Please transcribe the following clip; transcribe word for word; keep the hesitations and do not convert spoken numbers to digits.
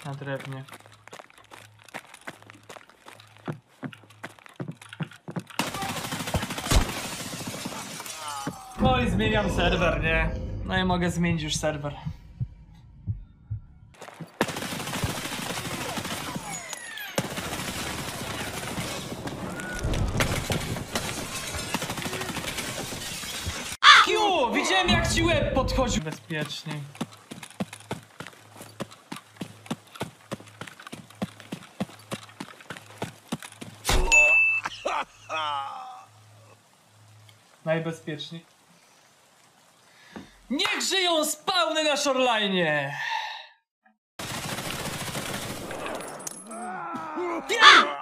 na drewnie. No i zmieniam serwer, nie? No i mogę zmienić już serwer. Kiu! Widziałem jak ci łeb podchodził bezpiecznie. Najbezpieczniej. Niech żyją spawny na shoreline! Ja!